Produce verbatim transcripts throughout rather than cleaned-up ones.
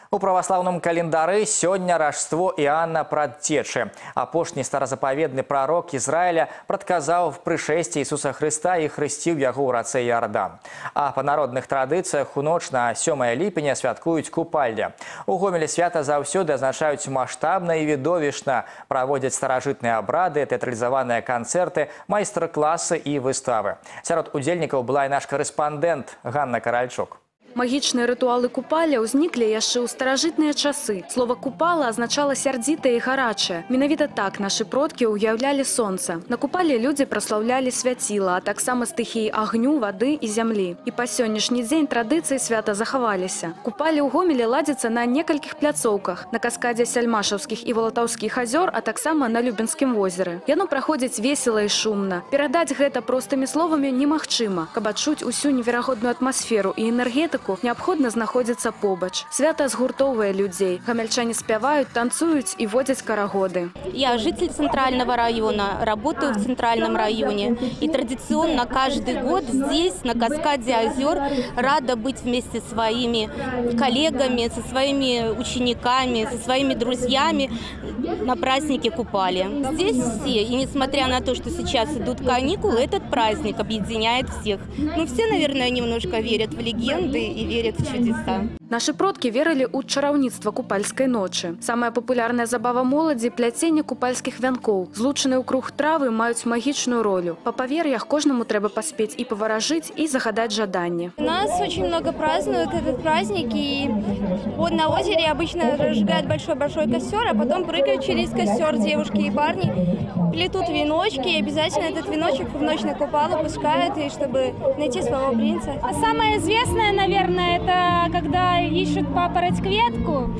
У православном календары сёння Рождество Иоанна Прадцечы. Апошні старозапаведны пророк Израиля прадказаў в пришествии Иисуса Христа и хрысціў яго ў рацэ Иордан. А по народных традыцыях у ноч на сёмае ліпеня святкуюць купальня. У Гомелі свята заўсёды азначаюць маштабна и відовішна, праводзяць старажытныя абрады, тэатралізаваныя канцэрты, майстар-классы и выставы. Сярод удзельнікаў была і наш корэспандэнт Ганна Каральчук. Магічныя рытуалы купаля ўзніклі яшчэ ў старажытныя часы. Слова «купала» азначала сярдзітае і гарачае. Менавіта так нашы продкі ўяўлялі сонца. На купале людзі праслаўлялі свяціла, а таксама стыхіі агню, вады і зямлі. І па сённяшні дзень традыцыі свята захаваліся. Купалі ў Гомелі ладзяцца на некалькіх пляцоўках. На каскадзе Сяльмашаўскіх і Валатаўскіх азёр, а таксама на Любенскім возеры. Яно праходзіць весела і шумна. Перадаць гэта простымі словамі немагчыма. Каб адчуць усю неверагодную атмасферу і энергетыку, необходно знаходзіцца побач. Свята згуртоўвае людзей. Гамельчане спяваюць, танцуюць и водят карагоды. Я житель Центрального района, работаю в Центральном районе. И традиционно каждый год здесь, на каскаде озер, рада быть вместе со своими коллегами, со своими учениками, со своими друзьями на празднике Купали. Здесь все, и несмотря на то, что сейчас идут каникулы, этот праздник объединяет всех. Ну, все, наверное, немножко верят в легенды и верят в чудеса. Наши продки верили у чараўніцтва купальской ночи. Самая популярная забава моладзі – пляценне купальских вянкоў. Злучаныя ў круг травы маюць магічную ролю. По поверьях, каждому треба поспеть и поворожить, и загадать жаданне. У нас очень много празднуют этот праздник, и вот на озере обычно разжигают большой-большой костер, а потом прыгают через костер девушки и парни, плетут веночки, и обязательно этот веночек в ночь на купало пускают, и чтобы найти своего принца. А самое известное, наверное, это когда ищут папороть кветку,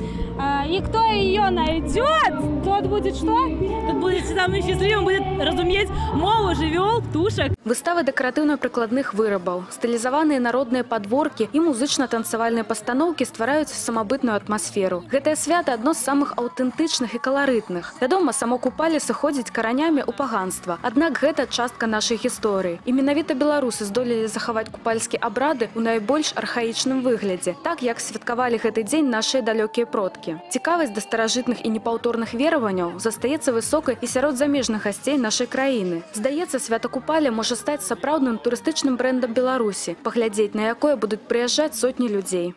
и кто ее найдет, тот будет что? Тот будет самым счастливым, будет разуметь мову, жывёл, птушек. Выставы дэкаратыўна-прыкладных вырабаў, стылізаваныя народныя падворкі і музычна-танцавальныя пастаноўкі ствараюць самабытную атмасферу. Гэтае свята адно з самых аўтэнтычных і каларытных. Вядома, само купале сыходзіць каранямі ў паганства. Аднак гэта частка нашай гісторыі. І менавіта беларусы здолелі захаваць купальскія абрады ў найбольш архаічным выглядзе, так як святкавалі гэты дзень нашыя далёкія продкі. Цікавасць да старажытных і непаўторных вераванняў застаецца высокай і сярод замежных гасцей нашай краіны. Здаецца, свята купаля можа стаць сапраўдным турыстычным брендом Беларуси, поглядеть на якое будут приезжать сотни людей.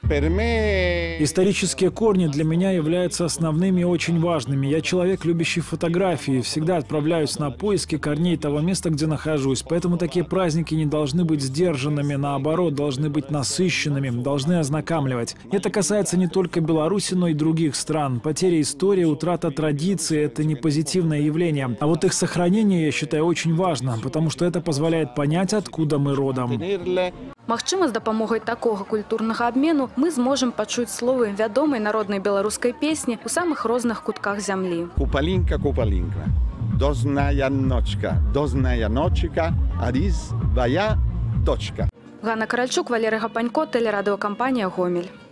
Исторические корни для меня являются основными и очень важными. Я человек, любящий фотографии, всегда отправляюсь на поиски корней того места, где нахожусь. Поэтому такие праздники не должны быть сдержанными, наоборот, должны быть насыщенными, должны ознакомливать. Это касается не только Беларуси, но и других стран. Потеря истории, утрата традиций – это не позитивное явление. А вот их сохранение, я считаю, очень важно, потому что это позволяет понять, откуда мы родом. Магчыма, з дапамогай такога культурнага абмену мы зможам пачуць словы вядомай народнай беларускай песні ў самых розных кутках зямлі. Купалинка, купалинка, дозная ночка, дозная ночка, арис, твоя точка. Ганна Каральчук, Валерий Гапанько, телерадиокомпания «Гомель».